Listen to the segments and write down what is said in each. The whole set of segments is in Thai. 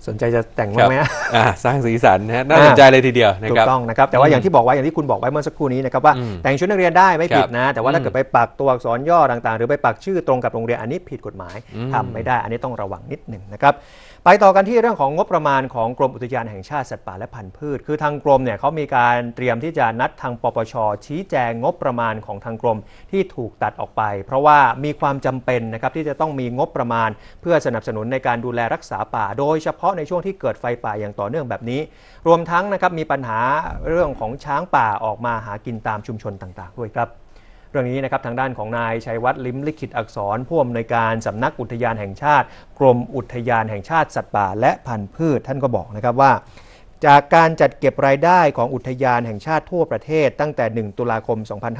สนใจจะแต่งบ้างไหมสร้างสีสันนะน่าสนใจเลยทีเดียวนะครับถูกต้องนะครับแต่ว่าอย่างที่บอกไว้อย่างที่คุณบอกไว้เมื่อสักครู่นี้นะครับว่าแต่งชุดนักเรียนได้ไม่ผิดนะแต่ว่าถ้าเกิดไปปักตัวอักษรย่อต่างๆหรือไปปักชื่อตรงกับโรงเรียนอันนี้ผิดกฎหมายทำไม่ได้อันนี้ต้องระวังนิดหนึ่งนะครับไปต่อกันที่เรื่องของงบประมาณของกรมอุทยานแห่งชาติสัตว์ป่าและพันธุ์พืชคือทางกรมเนี่ยเขามีการเตรียมที่จะนัดทางปปช.ชี้แจงงบประมาณของทางกรมที่ถูกตัดออกไปเพราะว่ามีความจำเป็นนะครับที่จะต้องมีงบประมาณเพื่อสนับสนุนในการดูแลรักษาป่าโดยเฉพาะในช่วงที่เกิดไฟป่าอย่างต่อเนื่องแบบนี้รวมทั้งนะครับมีปัญหาเรื่องของช้างป่าออกมาหากินตามชุมชนต่างๆด้วยครับเรื่องนี้นะครับทางด้านของนายชัยวัฒน์ลิ้มลิขิตอักษรผู้อำนวยการสำนักอุทยานแห่งชาติกรมอุทยานแห่งชาติสัตว์ป่าและพันธุ์พืชท่านก็บอกนะครับว่าจากการจัดเก็บรายได้ของอุทยานแห่งชาติทั่วประเทศตั้งแต่1ตุลาคม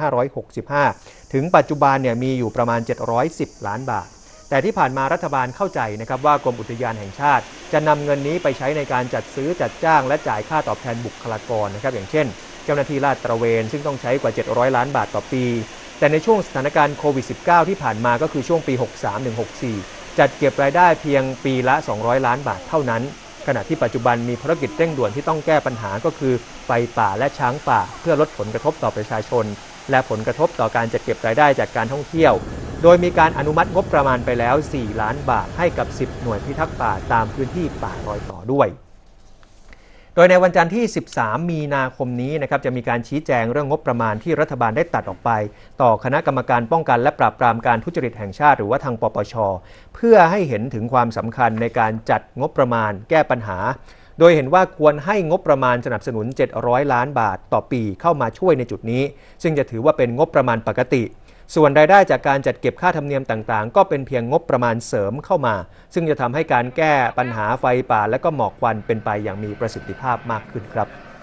2565ถึงปัจจุบันเนี่ยมีอยู่ประมาณ710ล้านบาทแต่ที่ผ่านมารัฐบาลเข้าใจนะครับว่ากรมอุทยานแห่งชาติจะนำเงินนี้ไปใช้ในการจัดซื้อจัดจ้างและจ่ายค่าตอบแทนบุคลากรนะครับอย่างเช่นเจ้าหน้าที่ลาดตระเวนซึ่งต้องใช้กว่า700ล้านบาทต่อปีแต่ในช่วงสถานการณ์โควิด -19 ที่ผ่านมาก็คือช่วงปี 63-64 จัดเก็บรายได้เพียงปีละ200ล้านบาทเท่านั้นขณะที่ปัจจุบันมีภารกิจเร่งด่วนที่ต้องแก้ปัญหาก็คือไฟป่าและช้างป่าเพื่อลดผลกระทบต่อประชาชนและผลกระทบต่อการจัดเก็บรายได้จากการท่องเที่ยวโดยมีการอนุมัติงบประมาณไปแล้ว4ล้านบาทให้กับ10หน่วยพิทักษ์ป่าตามพื้นที่ป่ารอยต่อด้วยโดยในวันจันทร์ที่13มีนาคมนี้นะครับจะมีการชี้แจงเรื่องงบประมาณที่รัฐบาลได้ตัดออกไปต่อคณะกรรมการป้องกันและปราบปรามการทุจริตแห่งชาติหรือว่าทางปปช.เพื่อให้เห็นถึงความสำคัญในการจัดงบประมาณแก้ปัญหาโดยเห็นว่าควรให้งบประมาณสนับสนุน700ล้านบาทต่อปีเข้ามาช่วยในจุดนี้ซึ่งจะถือว่าเป็นงบประมาณปกติส่วนรายได้จากการจัดเก็บค่าธรรมเนียมต่างๆก็เป็นเพียงงบประมาณเสริมเข้ามาซึ่งจะทำให้การแก้ปัญหาไฟป่าและก็หมอกควันเป็นไปอย่างมีประสิทธิภาพมากขึ้นครับ